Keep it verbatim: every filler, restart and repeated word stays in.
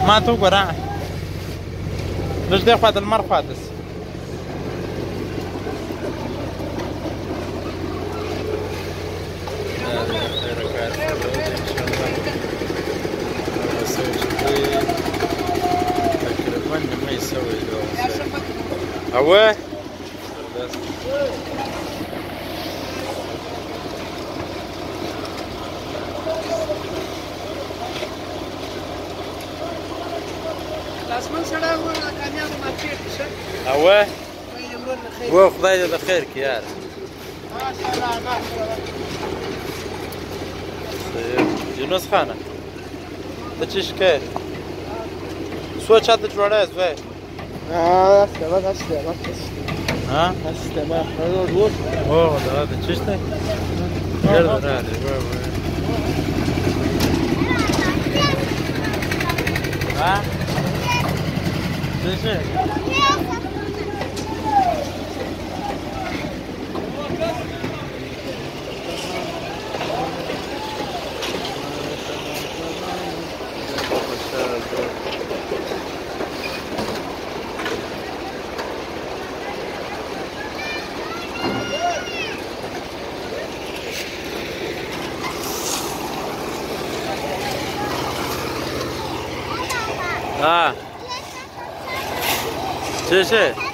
ما ته وګوره لږ دې خوا د لمر خواته سي دا د خیره کار سره دی انشاءالله هغه څه چې دی تقریبا نیمه یې سوی دی اوه لاسمن سړی و کامیاب مارکیټ ښه اوه و خدای دې د خیر کړي یار جنوس خانه ته چی شکایت څو چاته جوړه زوی هسته بس هسته بس ها هسته ما روز اوه دا د چشته ډېر راځي ها څه څه हाँ, चे चे